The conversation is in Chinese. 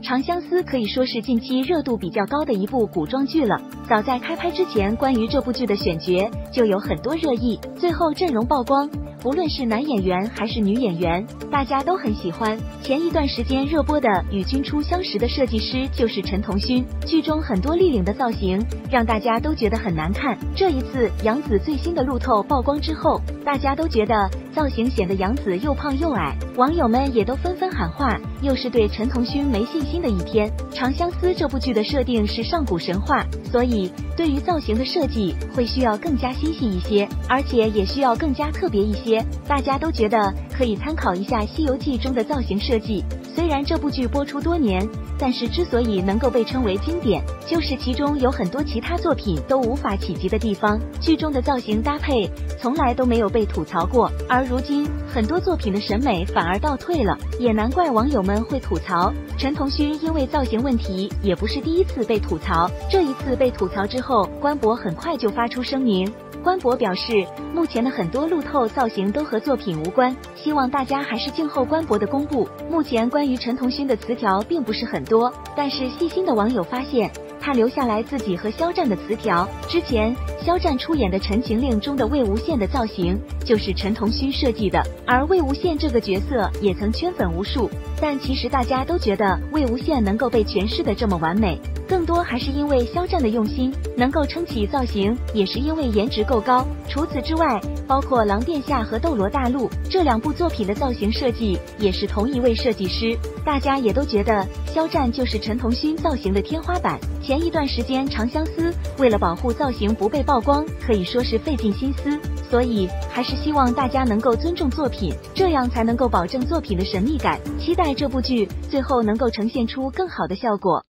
长相思可以说是近期热度比较高的一部古装剧了。早在开拍之前，关于这部剧的选角就有很多热议，最后阵容曝光，不论是男演员还是女演员，大家都很喜欢。前一段时间热播的《与君初相识》的设计师就是陈同勋，剧中很多立领的造型让大家都觉得很难看。这一次杨紫最新的路透曝光之后，大家都觉得造型显得杨紫又胖又矮，网友们也都纷纷喊话，又是对陈同勋没信心的一天。长相思这部剧的设定是上古神话，所以对于造型的设计会需要更加心细一些，而且也需要更加特别一些。大家都觉得可以参考一下《西游记》中的造型设计。虽然这部剧播出多年，但是之所以能够被称为经典，就是其中有很多其他作品都无法企及的地方。剧中的造型搭配从来都没有被吐槽过，而如今很多作品的审美反而倒退了，也难怪网友们会吐槽。陈同勋因为造型问题也不是第一次被吐槽，这一次被吐槽之后，官博很快就发出声明。官博表示，目前的很多路透造型都和作品无关，希望大家还是静候官博的公布。目前关于陈同勋的词条并不是很多，但是细心的网友发现，他留下来自己和肖战的词条。之前肖战出演的《陈情令》中的魏无羡的造型就是陈同勋设计的，而魏无羡这个角色也曾圈粉无数，但其实大家都觉得魏无羡能够被诠释的这么完美，更多还是因为肖战的用心，能够撑起造型也是因为颜值够高。除此之外，包括《狼殿下》和《斗罗大陆》这两部作品的造型设计也是同一位设计师，大家也都觉得肖战就是陈同勋造型的天花板。前一段时间长相思为了保护造型不被曝光，可以说是费尽心思，所以还是希望大家能够尊重作品，这样才能够保证作品的神秘感。期待这部剧最后能够呈现出更好的效果。